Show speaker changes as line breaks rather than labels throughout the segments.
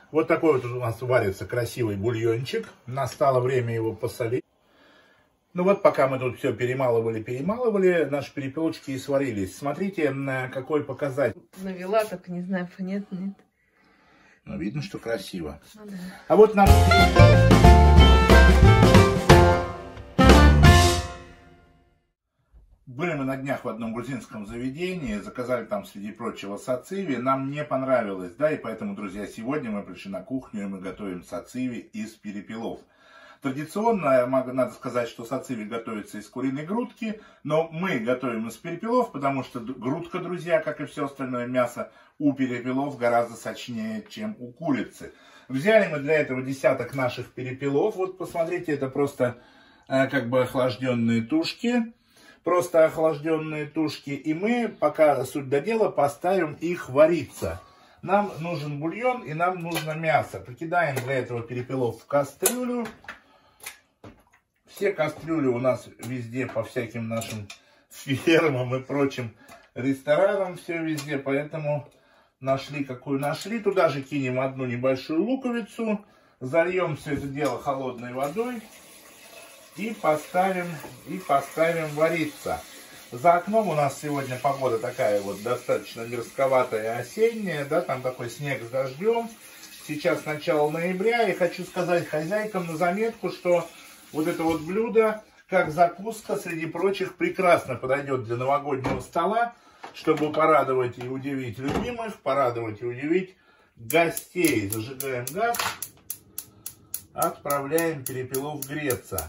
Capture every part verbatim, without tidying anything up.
Вот такой вот у нас варится красивый бульончик. Настало время его посолить. Ну вот, пока мы тут все перемалывали-перемалывали, наши перепелочки и сварились. Смотрите, на какой показатель.
Навела, так не знаю, нет, нет.
Ну, видно, что красиво.
Ну, да.
А вот наш... Были мы на днях в одном грузинском заведении, заказали там, среди прочего, сациви. Нам не понравилось, да, и поэтому, друзья, сегодня мы пришли на кухню, и мы готовим сациви из перепелов. Традиционно, надо сказать, что сациви готовится из куриной грудки, но мы готовим из перепелов, потому что грудка, друзья, как и все остальное мясо, у перепелов гораздо сочнее, чем у курицы. Взяли мы для этого десяток наших перепелов. Вот посмотрите, это просто э, как бы охлажденные тушки. Просто охлажденные тушки. И мы, пока суть до дела, поставим их вариться. Нам нужен бульон и нам нужно мясо. Покидаем для этого перепелов в кастрюлю. Все кастрюли у нас везде по всяким нашим фермам и прочим ресторанам. Все везде, поэтому нашли какую нашли. Туда же кинем одну небольшую луковицу. Зальем все это дело холодной водой. И поставим, и поставим вариться. За окном у нас сегодня погода такая вот достаточно мерзковатая, осенняя, да, там такой снег с дождем. Сейчас начало ноября, и хочу сказать хозяйкам на заметку, что вот это вот блюдо, как закуска, среди прочих, прекрасно подойдет для новогоднего стола, чтобы порадовать и удивить любимых, порадовать и удивить гостей. Зажигаем газ, отправляем перепелов греться.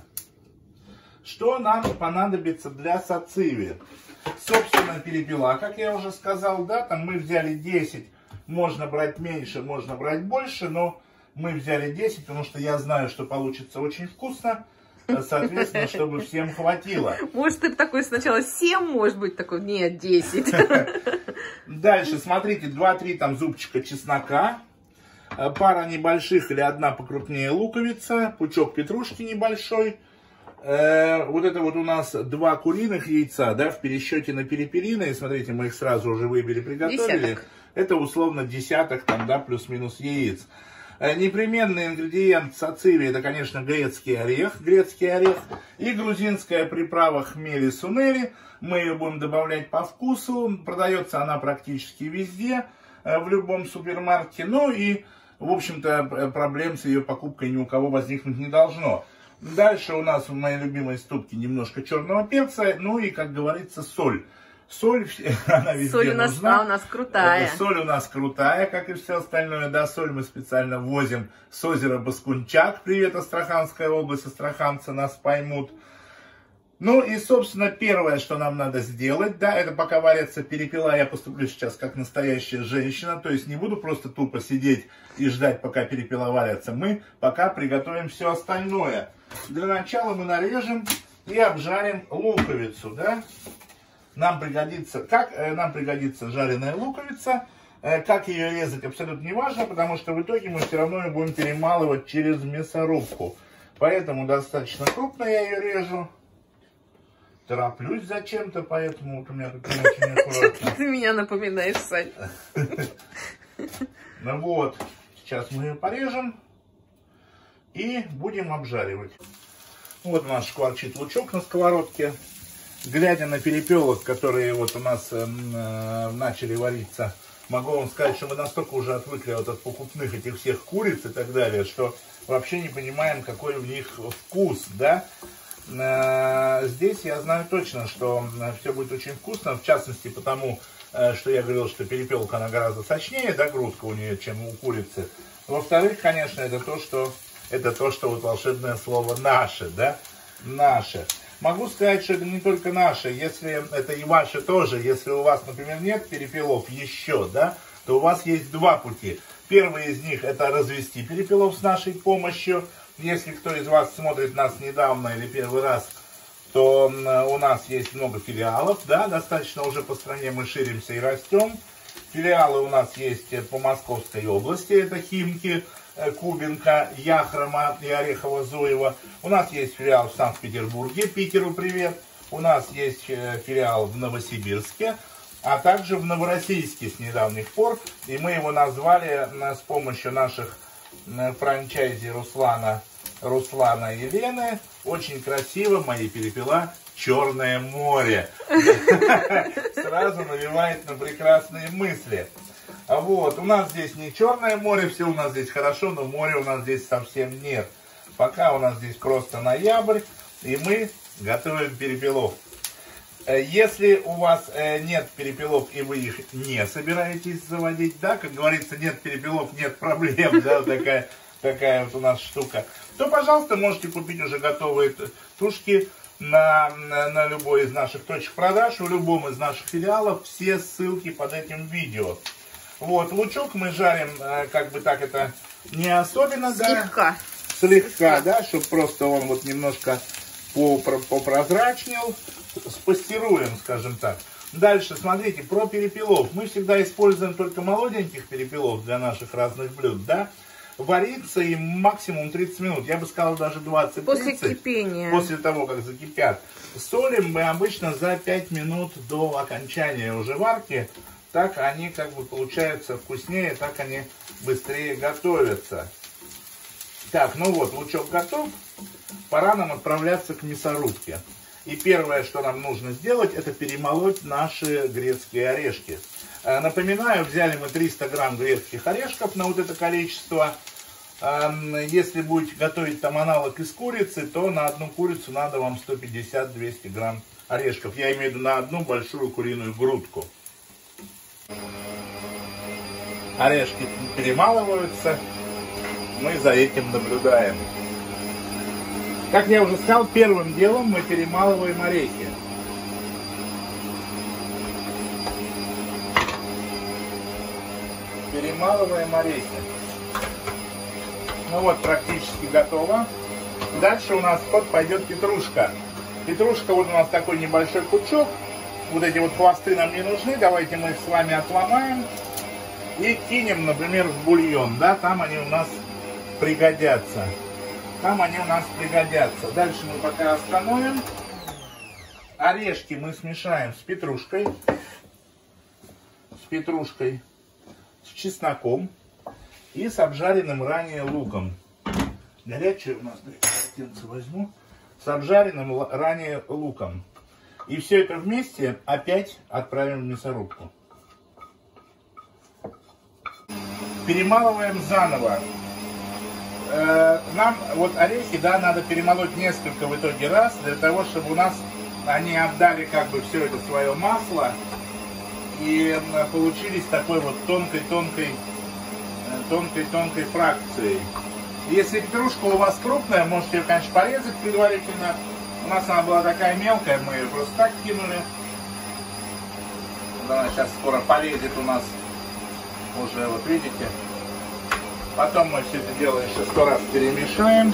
Что нам понадобится для сациви? Собственно, перепела, как я уже сказал, да, там мы взяли десять, можно брать меньше, можно брать больше, но мы взяли десять, потому что я знаю, что получится очень вкусно, соответственно, чтобы всем хватило.
Может, ты такой сначала семь, может быть, такой, нет, десять.
Дальше, смотрите, два-три там зубчика чеснока, пара небольших или одна покрупнее луковица, пучок петрушки небольшой. Вот это вот у нас два куриных яйца, да, в пересчете на перепелиные, смотрите, мы их сразу уже выбили, приготовили. Десяток. Это условно десяток, там, да, плюс-минус яиц. Непременный ингредиент сациви, это, конечно, грецкий орех, грецкий орех и грузинская приправа хмели сунели. Мы ее будем добавлять по вкусу, продается она практически везде, в любом супермаркете, ну и, в общем-то, проблем с ее покупкой ни у кого возникнуть не должно. Дальше у нас в моей любимой ступке немножко черного перца, ну и, как говорится, соль. Соль, она везде
соль у нас,
нужна.
А, у нас крутая.
Соль у нас крутая, как и все остальное. Да, соль мы специально возим с озера Баскунчак. Привет, Астраханская область, астраханцы нас поймут. Ну и, собственно, первое, что нам надо сделать, да, это пока варятся перепела, я поступлю сейчас как настоящая женщина, то есть не буду просто тупо сидеть и ждать, пока перепела варятся. Мы пока приготовим все остальное. Для начала мы нарежем и обжарим луковицу, да. Нам пригодится, как э, нам пригодится жареная луковица, э, как ее резать абсолютно не важно, потому что в итоге мы все равно ее будем перемалывать через мясорубку. Поэтому достаточно крупно я ее режу. Тороплюсь зачем-то, поэтому вот у меня тут не очень аккуратно.
Ты меня напоминаешь, Сань.
Ну вот, сейчас мы ее порежем и будем обжаривать. Вот у нас шкварчит лучок на сковородке. Глядя на перепелок, которые вот у нас э, начали вариться, могу вам сказать, что мы настолько уже отвыкли вот от покупных этих всех куриц и так далее, что вообще не понимаем, какой у них вкус, да. Здесь я знаю точно, что все будет очень вкусно, в частности потому, что я говорил, что перепелка она гораздо сочнее, да, грудка у нее, чем у курицы. Во-вторых, конечно, это то, что это то, что вот волшебное слово наше, да, наше. Могу сказать, что это не только наше, если это и ваше тоже, если у вас, например, нет перепелов еще, да, то у вас есть два пути. Первый из них это развести перепелов с нашей помощью. Если кто из вас смотрит нас недавно или первый раз, то у нас есть много филиалов, да, достаточно уже по стране мы ширимся и растем. Филиалы у нас есть по Московской области, это Химки, Кубинка, Яхрома и Орехово-Зуево. У нас есть филиал в Санкт-Петербурге, Питеру привет. У нас есть филиал в Новосибирске, а также в Новороссийске с недавних пор. И мы его назвали с помощью наших франчайзи Руслана, Руслана и Елены. Очень красиво мои перепела «Черное море». Сразу навевает на прекрасные мысли. Вот, у нас здесь не Черное море, все у нас здесь хорошо, но моря у нас здесь совсем нет. Пока у нас здесь просто ноябрь, и мы готовим перепелов. Если у вас нет перепелов и вы их не собираетесь заводить, да, как говорится, нет перепелов, нет проблем, да, такая, такая вот у нас штука, то, пожалуйста, можете купить уже готовые тушки на, на, на любой из наших точек продаж, в любом из наших филиалов, все ссылки под этим видео. Вот, лучок мы жарим, как бы так это, не особенно,
слегка.
да, слегка, да, чтобы просто он вот немножко попрозрачнел, спассируем, скажем так. Дальше, смотрите, про перепелов. Мы всегда используем только молоденьких перепелов для наших разных блюд, да. Варится им максимум тридцать минут, я бы сказал даже двадцать-тридцать.
После кипения.
После того, как закипят. Солим мы обычно за пять минут до окончания уже варки. Так они как бы получаются вкуснее, так они быстрее готовятся. Так, ну вот, лучок готов. Пора нам отправляться к мясорубке. И первое, что нам нужно сделать, это перемолоть наши грецкие орешки. Напоминаю, взяли мы триста грамм грецких орешков на вот это количество. Если будете готовить там аналог из курицы, то на одну курицу надо вам сто пятьдесят — двести грамм орешков. Я имею в виду на одну большую куриную грудку. Орешки перемалываются. Мы за этим наблюдаем. Как я уже сказал, первым делом мы перемалываем орехи. Перемалываем орехи. Ну вот, практически готово. Дальше у нас вот пойдет петрушка. Петрушка, вот у нас такой небольшой пучок. Вот эти вот хвосты нам не нужны. Давайте мы их с вами отломаем. И кинем, например, в бульон. Да, там они у нас пригодятся. Там они у нас пригодятся. Дальше мы пока остановим. Орешки мы смешаем с петрушкой. С петрушкой. С чесноком. И с обжаренным ранее луком. Горячее у нас, полотенце возьму. С обжаренным ранее луком. И все это вместе опять отправим в мясорубку. Перемалываем заново. Нам вот орехи, да, надо перемолоть несколько в итоге раз, для того, чтобы у нас они отдали как бы все это свое масло и получились такой вот тонкой-тонкой, тонкой-тонкой фракцией. Если петрушка у вас крупная, можете ее, конечно, порезать предварительно. У нас она была такая мелкая, мы ее просто так кинули. Она сейчас скоро полезет у нас уже, вот видите. Потом мы все это дело еще сто раз перемешаем.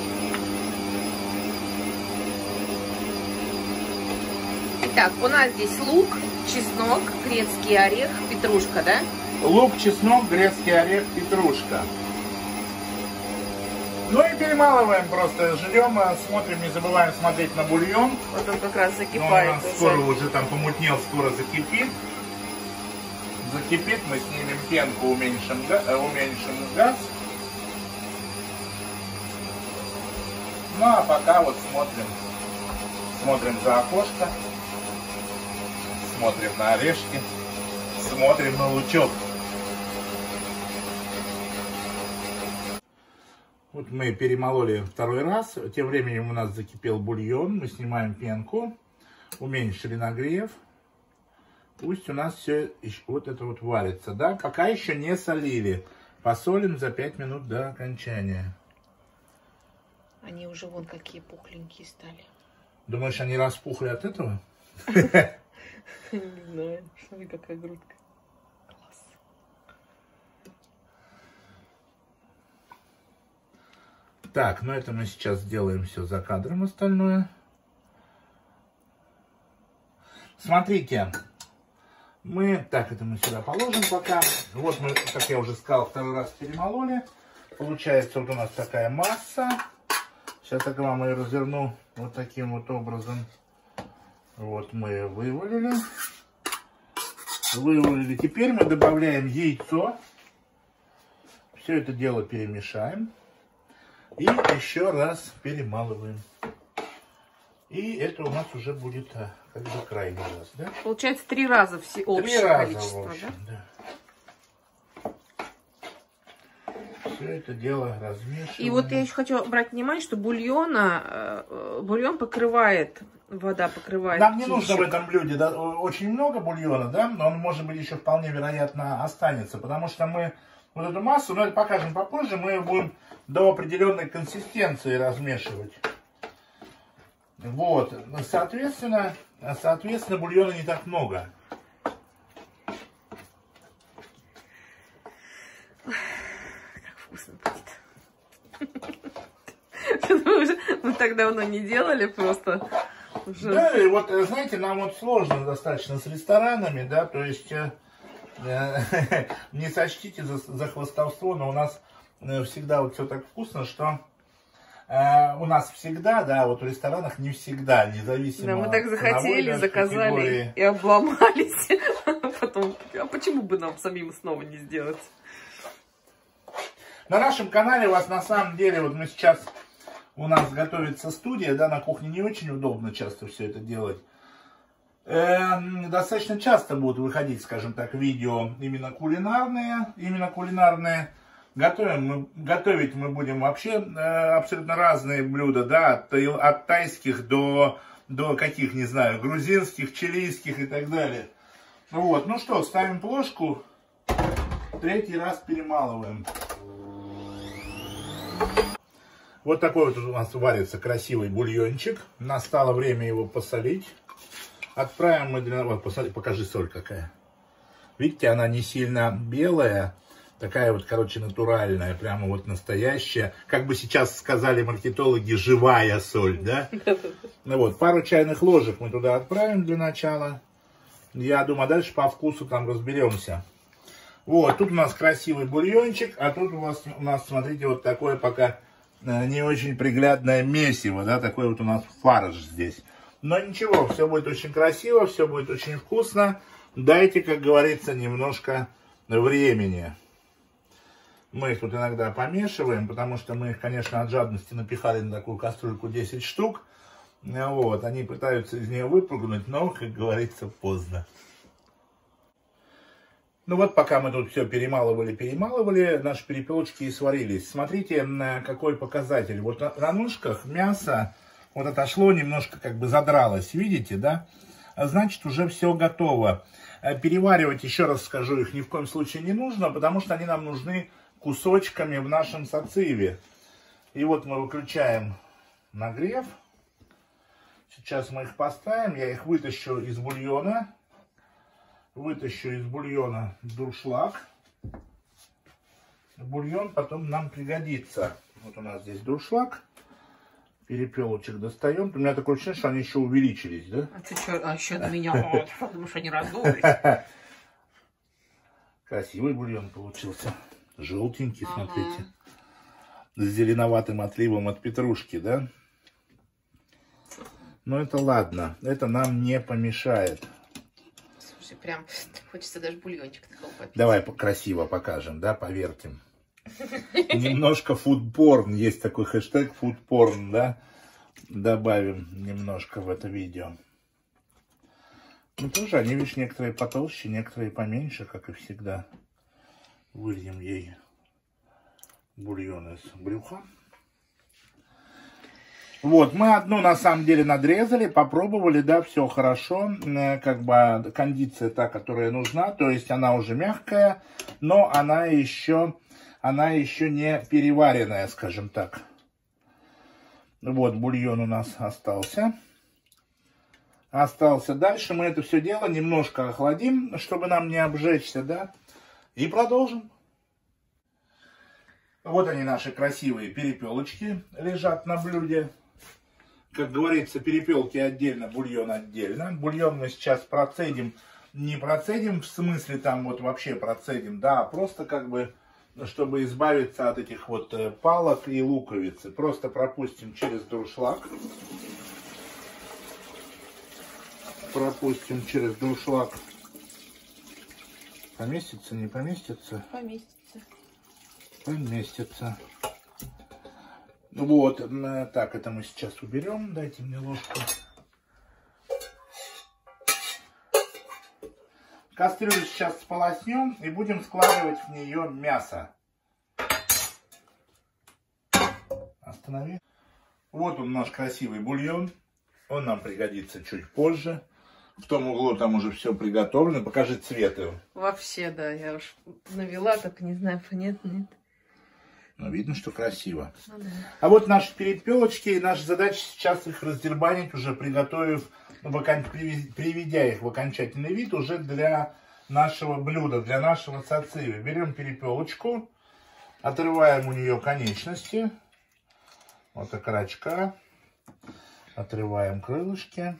Итак, у нас здесь лук, чеснок, грецкий орех, петрушка, да?
Лук, чеснок, грецкий орех, петрушка. Ну и перемалываем просто, ждем, смотрим, не забываем смотреть на бульон.
Вот он как раз закипает.
Он у нас скоро уже там помутнел, скоро закипит. Закипит, мы снимем пенку, уменьшим, уменьшим газ. Ну а пока вот смотрим, смотрим за окошко, смотрим на орешки, смотрим на лучок. Вот мы перемололи второй раз, тем временем у нас закипел бульон, мы снимаем пенку, уменьшили нагрев. Пусть у нас все вот это вот варится, да? Пока еще не солили. Посолим за пять минут до окончания.
Они уже вон какие пухленькие стали.
Думаешь, они распухли от этого?
Не знаю. Смотри, какая грудка. Класс.
Так, ну это мы сейчас сделаем все за кадром остальное. Смотрите. Мы, так, это мы сюда положим пока. Вот мы, как я уже сказал, второй раз перемололи. Получается вот у нас такая масса. Сейчас я вам ее разверну вот таким вот образом. Вот мы ее вывалили. Вывалили. Теперь мы добавляем яйцо. Все это дело перемешаем. И еще раз перемалываем. И это у нас уже будет как бы крайний раз, да?
Получается три раза все общее
три раза,
количество,
в общем,
да?
да? Все это дело размешиваем.
И вот я еще хочу обратить внимание, что бульона, бульон покрывает, вода покрывает.
Нам не
кишек.
нужно в этом блюде да, очень много бульона, да, но он, может быть, еще вполне вероятно останется, потому что мы вот эту массу, но это покажем попозже, мы будем до определенной консистенции размешивать. Вот, соответственно, соответственно, бульона не так много.
Как вкусно будет. Мы так давно не делали просто. Уже...
Да, и вот, знаете, нам вот сложно достаточно с ресторанами, да, то есть э, э, не сочтите за, за хвастовство, но у нас э, всегда вот все так вкусно, что э, у нас всегда, да, вот в ресторанах не всегда, независимо
да, мы так захотели,
ценовой,
заказали
категории.
и обломались. Потом, а почему бы нам самим снова не сделать?
На нашем канале у вас на самом деле, вот мы сейчас... У нас готовится студия, да, на кухне не очень удобно часто все это делать. Э, достаточно часто будут выходить, скажем так, видео именно кулинарные, именно кулинарные. Готовим мы, готовить мы будем вообще э, абсолютно разные блюда, да, от, от тайских до, до каких, не знаю, грузинских, чилийских и так далее. Вот, ну что, ставим плошку, третий раз перемалываем. Вот такой вот у нас варится красивый бульончик. Настало время его посолить. Отправим мы для... Вот, посоли... покажи соль какая. Видите, она не сильно белая. Такая вот, короче, натуральная. Прямо вот настоящая. Как бы сейчас сказали маркетологи, живая соль, да? Ну вот, пару чайных ложек мы туда отправим для начала. Я думаю, дальше по вкусу там разберемся. Вот, тут у нас красивый бульончик. А тут у вас, у нас, смотрите, вот такое пока... не очень приглядное месиво, да, такой вот у нас фарш здесь. Но ничего, все будет очень красиво, все будет очень вкусно. Дайте, как говорится, немножко времени. Мы их тут иногда помешиваем, потому что мы их, конечно, от жадности напихали на такую кастрюльку десять штук. Вот, они пытаются из нее выпрыгнуть, но, как говорится, поздно. Ну вот, пока мы тут все перемалывали, перемалывали, наши перепелочки и сварились. Смотрите, какой показатель. Вот на, на ножках мясо вот отошло, немножко как бы задралось, видите, да? Значит, уже все готово. Переваривать, еще раз скажу, их ни в коем случае не нужно, потому что они нам нужны кусочками в нашем сациве. И вот мы выключаем нагрев. Сейчас мы их поставим, я их вытащу из бульона. Вытащу из бульона дуршлаг. Бульон потом нам пригодится. Вот у нас здесь дуршлаг. Перепелочек достаем. У меня такое ощущение, что они еще увеличились, да?
А ты что, а еще на меня, потому что они раздулись.
Красивый бульон получился. Желтенький, смотрите. С зеленоватым отливом от петрушки, да? Но это ладно. Это нам не помешает.
Прям хочется даже бульончик такого попить.
Давай красиво покажем, да, повертим. Немножко фудпорн, есть такой хэштег фудпорн, да. Добавим немножко в это видео. Ну тоже они, видишь, некоторые потолще, некоторые поменьше, как и всегда. Выльем ей бульон из брюха. Вот, мы одну на самом деле надрезали, попробовали, да, все хорошо, как бы кондиция та, которая нужна, то есть она уже мягкая, но она еще, она еще не переваренная, скажем так. Вот, бульон у нас остался. Остался. Дальше мы это все дело немножко охладим, чтобы нам не обжечься, да, и продолжим. Вот они, наши красивые перепелочки, лежат на блюде. Как говорится, перепелки отдельно, бульон отдельно. Бульон мы сейчас процедим, не процедим в смысле там вот вообще процедим, да, а просто как бы, чтобы избавиться от этих вот палок и луковицы. Просто пропустим через дуршлаг. Пропустим через дуршлаг. Поместится, не поместится?
Поместится.
поместится. Вот, так, это мы сейчас уберем. Дайте мне ложку. Кастрюлю сейчас сполоснем и будем складывать в нее мясо. Останови. Вот он, наш красивый бульон. Он нам пригодится чуть позже. В том углу там уже все приготовлено. Покажи цвет его.
Вообще, да, я уж навела, так не знаю, нет, нет.
Но видно, что красиво.
Ну, да.
А вот наши перепелочки, и наша задача сейчас их раздербанить, уже приготовив, приведя их в окончательный вид уже для нашего блюда, для нашего цациви. Берем перепелочку, отрываем у нее конечности, вот окорочка, отрываем крылышки.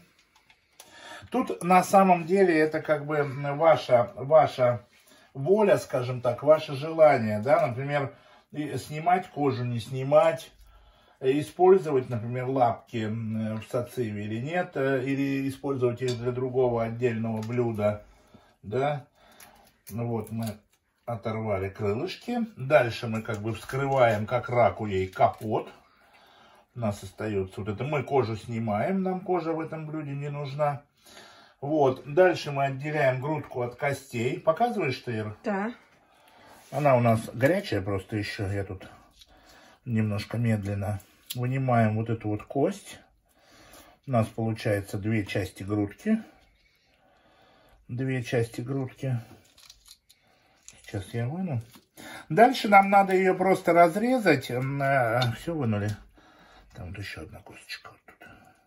Тут на самом деле это как бы ваша, ваша воля, скажем так, ваше желание, да, например, снимать кожу, не снимать, использовать, например, лапки в цациве или нет, или использовать их для другого отдельного блюда, да. Ну вот мы оторвали крылышки. Дальше мы как бы вскрываем, как раку ей, капот. У нас остается вот это. Мы кожу снимаем, нам кожа в этом блюде не нужна. Вот. Дальше мы отделяем грудку от костей. Показываешь, Таир?
Да.
Она у нас горячая просто еще. Я тут немножко медленно. Вынимаем вот эту вот кость. У нас получается две части грудки. Две части грудки. Сейчас я выну. Дальше нам надо ее просто разрезать. Все вынули. Там вот еще одна косточка. Вот тут.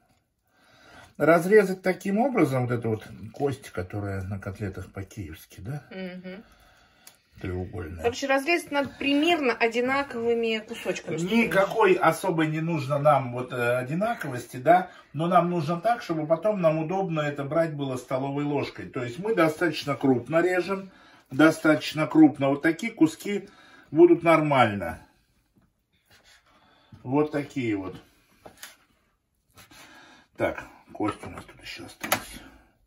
Разрезать таким образом вот эту вот кость, которая на котлетах по-киевски, да? Угу. Треугольная.
Короче, разрезать надо примерно одинаковыми кусочками.
Никакой особой не нужно нам вот э, одинаковости, да, но нам нужно так, чтобы потом нам удобно это брать было столовой ложкой. То есть мы достаточно крупно режем, достаточно крупно. Вот такие куски будут нормально. Вот такие вот. Так, кость у нас тут еще осталась.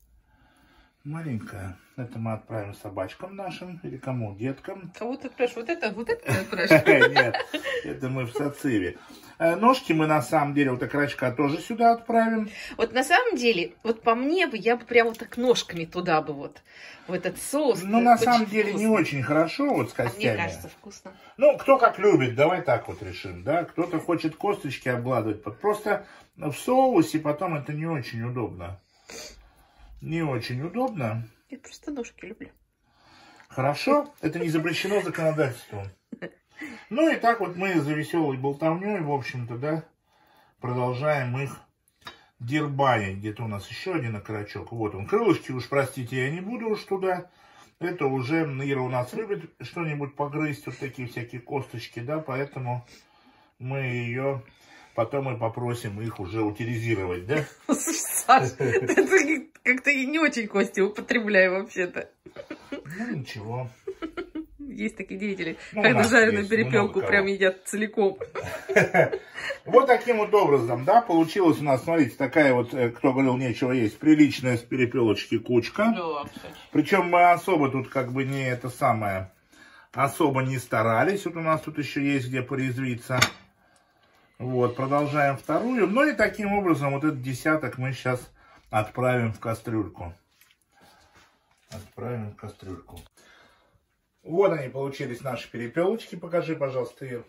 Маленькая. Это мы отправим собачкам нашим или кому? Деткам.
Кого ты отправишь? Вот это? Вот это ты отправишь?
Нет, это мы в цациве. Ножки мы на самом деле, вот окорочка тоже сюда отправим.
Вот на самом деле, вот по мне бы, я бы прям вот так ножками туда бы вот, в этот соус.
Ну, на самом деле, не очень хорошо вот с костями.
Мне кажется, вкусно.
Ну, кто как любит, давай так вот решим, да. Кто-то хочет косточки обгладывать. Просто в соусе потом это не очень удобно. Не очень удобно.
Я просто ножки люблю.
Хорошо, это не запрещено законодательством. Ну и так вот мы за веселой болтовней, в общем-то, да, продолжаем их дербанить. Где-то у нас еще один окорочок. Вот он. Крылышки уж, простите, я не буду уж туда. Это уже Ира у нас любит что-нибудь погрызть, вот такие всякие косточки, да, поэтому мы ее потом и попросим их уже утилизировать, да?
Саш, ты как-то не очень кости употребляю вообще-то.
Ну, ничего.
Есть такие деятели, ну, когда жареную перепелку прям едят целиком.
Вот таким вот образом, да, получилась у нас, смотрите, такая вот, кто говорил, нечего есть, приличная с перепелочки кучка. Да, причем мы особо тут как бы не это самое, особо не старались. Вот у нас тут еще есть где порезвиться. Вот, продолжаем вторую. Ну и таким образом вот этот десяток мы сейчас отправим в кастрюльку. Отправим в кастрюльку. Вот они получились, наши перепелочки. Покажи, пожалуйста, Ир.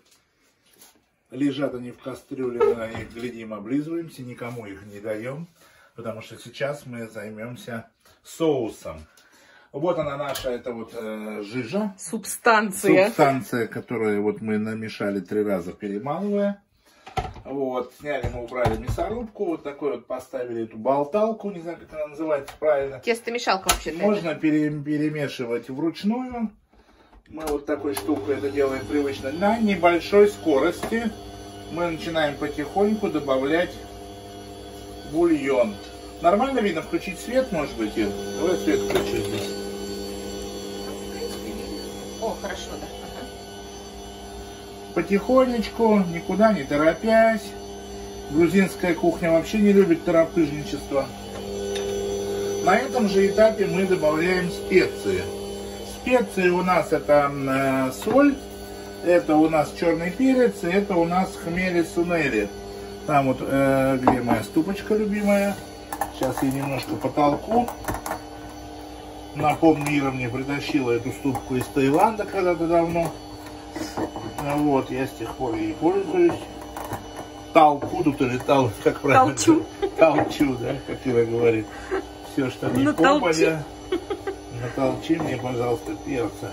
Лежат они в кастрюле, мы на них глядим, облизываемся, никому их не даем, потому что сейчас мы займемся соусом. Вот она наша, это вот э, жижа.
Субстанция.
Субстанция, которую вот мы намешали три раза, перемалывая. Вот, сняли, мы убрали мясорубку, вот такой вот поставили эту болталку, не знаю, как она называется правильно.
Тестомешалка вообще-то.
Можно пере, перемешивать вручную. Мы вот такой штукой это делаем привычно. На небольшой скорости мы начинаем потихоньку добавлять бульон. Нормально видно? Включить свет, может быть? Ир? Давай свет включи здесь.
О, хорошо, да. Ага.
Потихонечку, никуда не торопясь. Грузинская кухня вообще не любит торопыжничество. На этом же этапе мы добавляем специи. Специи у нас это э, соль, Это у нас черный перец, и это у нас хмели сунели. Там вот, э, где моя ступочка любимая. Сейчас я немножко потолку. Напомню, Ира мне притащила эту ступку из Таиланда когда-то давно. Вот, я с тех пор ей пользуюсь. Толку тут или тал, как правильно?
Толчу.
Толчу, да, как Ира говорит. Все, что не попадя. Натолчи мне, пожалуйста, перца.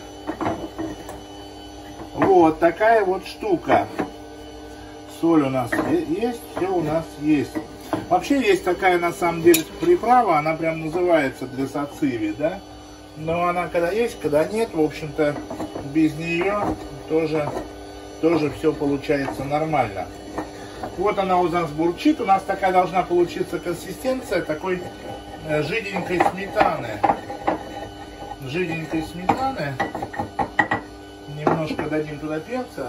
Вот такая вот штука. Соль у нас есть, все у нас есть. Вообще есть такая, на самом деле, приправа, она прям называется для сациви, да? Но она когда есть, когда нет, в общем-то, без нее тоже, тоже все получается нормально. Вот она у нас бурчит, у нас такая должна получиться консистенция такой жиденькой сметаны. Жиденькой сметаны. Немножко дадим туда перца.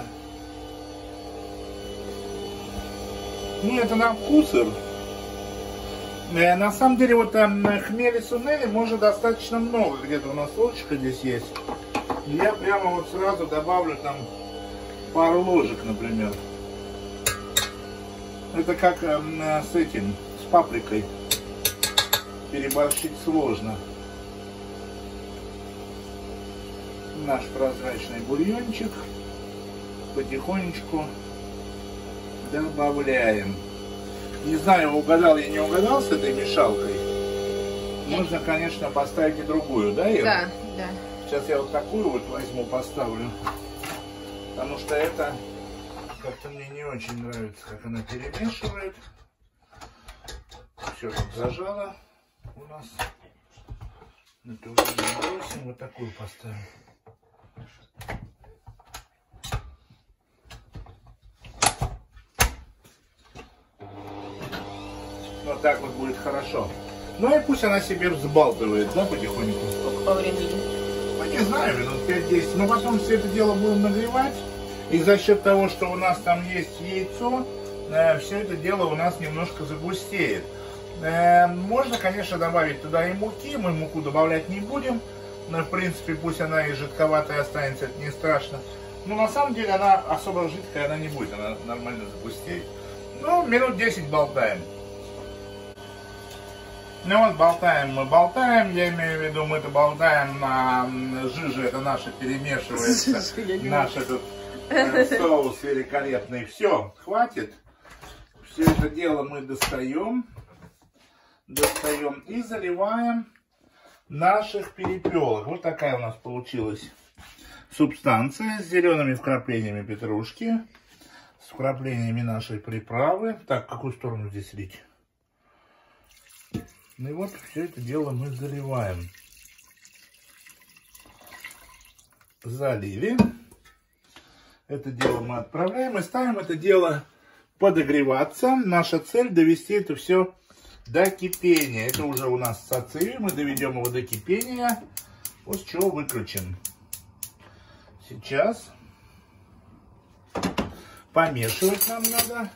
Ну, это на вкус. На самом деле, вот там хмели сунели может достаточно много. Где-то у нас ложечка здесь есть. Я прямо вот сразу добавлю там пару ложек, например. Это как э, с этим, с паприкой. Переборщить сложно. Наш прозрачный бульончик потихонечку добавляем. Не знаю, угадал я не угадал с этой мешалкой. Можно, конечно, поставить и другую, да, Ира?
Да, да.
Сейчас я вот такую вот возьму, поставлю. Потому что это как-то мне не очень нравится, как она перемешивает. Все тут зажало у нас. Это уже не бросим, вот такую поставим. Вот так вот будет хорошо. Ну и пусть она себе взбалтывает, да, потихоньку.
Сколько по времени?
Ну, не знаю, минут пять-десять. Но потом все это дело будем нагревать. И за счет того, что у нас там есть яйцо, э, все это дело у нас немножко загустеет. Э, можно, конечно, добавить туда и муки. Мы муку добавлять не будем. Но, в принципе, пусть она и жидковатая останется, это не страшно. Но на самом деле она особо жидкая, она не будет. Она нормально загустеет. Ну, минут десять болтаем. Ну вот, болтаем мы, болтаем, я имею в виду, мы это болтаем на жиже, это наше перемешивается, наш этот э, соус великолепный. Все, хватит, все это дело мы достаем, достаем и заливаем наших перепелок. Вот такая у нас получилась субстанция с зелеными вкраплениями петрушки, с вкраплениями нашей приправы. Так, в какую сторону здесь лить? Ну и вот все это дело мы заливаем. Залили. Это дело мы отправляем и ставим это дело подогреваться. Наша цель довести это все до кипения. Это уже у нас сациви. Мы доведем его до кипения. После чего выключим. Сейчас помешивать нам надо.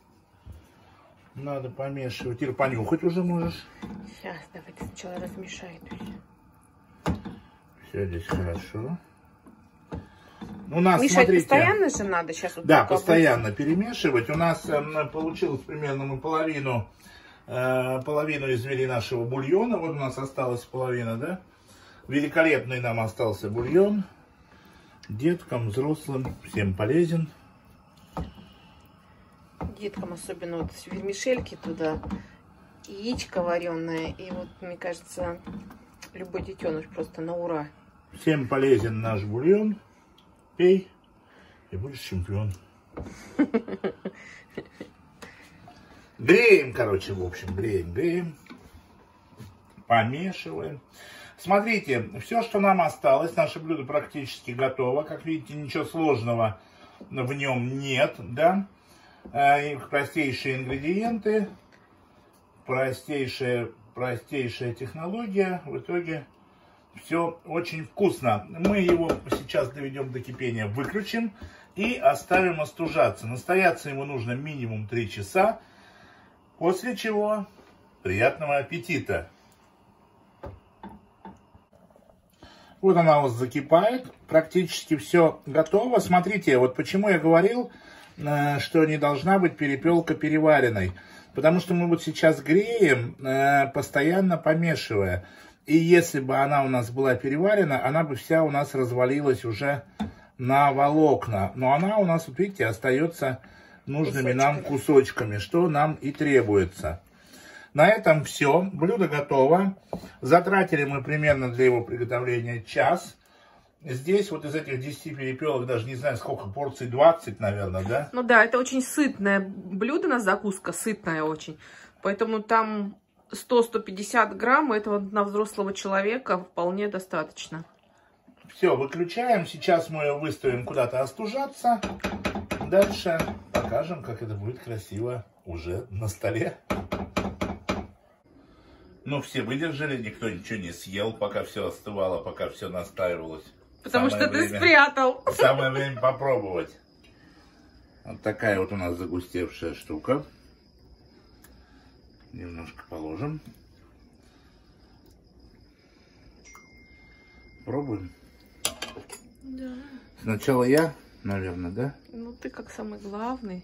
Надо помешивать. Ир, понюхать уже можешь.
Сейчас, давай ты сначала размешай.
Все здесь хорошо. У нас,
мешать
смотрите,
постоянно же надо сейчас. Вот
да, постоянно перемешивать. У нас э, получилось примерно мы половину, э, половину извели нашего бульона. Вот у нас осталась половина, да? Великолепный нам остался бульон. Деткам, взрослым, всем полезен.
Деткам особенно вот вермишельки туда, яичко вареное. И вот, мне кажется, любой детеныш просто на ура.
Всем полезен наш бульон. Пей, и будешь чемпион. Греем, короче, в общем, греем, греем. Помешиваем. Смотрите, все, что нам осталось, наше блюдо практически готово. Как видите, ничего сложного в нем нет, да. Их простейшие ингредиенты, простейшая, простейшая технология. В итоге все очень вкусно. Мы его сейчас доведем до кипения, выключим и оставим остужаться. Настояться ему нужно минимум три часа. После чего приятного аппетита! Вот она у нас закипает, практически все готово. Смотрите, вот почему я говорил, что не должна быть перепелка переваренной. Потому что мы вот сейчас греем, постоянно помешивая. И если бы она у нас была переварена, она бы вся у нас развалилась уже на волокна. Но она у нас, вот видите, остается нужными нам кусочками, что нам и требуется. На этом все. Блюдо готово. Затратили мы примерно для его приготовления час. Здесь вот из этих десяти перепелок, даже не знаю сколько, порций двадцать, наверное, да?
Ну да, это очень сытное блюдо на закуска, сытное очень. Поэтому там сто — сто пятьдесят грамм, этого на взрослого человека вполне достаточно.
Все, выключаем. Сейчас мы ее выставим куда-то остужаться. Дальше покажем, как это будет красиво уже на столе. Ну, все выдержали, никто ничего не съел, пока все остывало, пока все настаивалось.
Потому
Самое
что
время,
ты спрятал.
Самое время попробовать. Вот такая вот у нас загустевшая штука. Немножко положим. Пробуем.
Да.
Сначала я, наверное, да?
Ну, ты как самый главный.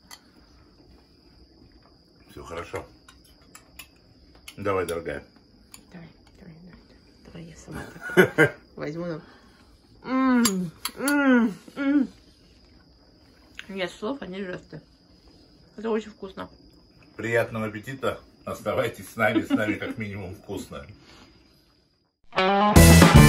Все хорошо. Давай, дорогая.
Давай, давай, давай. Давай я сама так возьму. Ммм, ммм, ммм. Нет слов, они жесткие. Это очень вкусно.
Приятного аппетита. Оставайтесь с нами, с нами как минимум вкусно.